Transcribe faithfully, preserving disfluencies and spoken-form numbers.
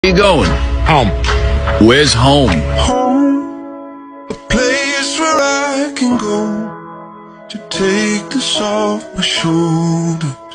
Where you going? Home. Where's home? Home, a place where I can go to take this off my shoulder.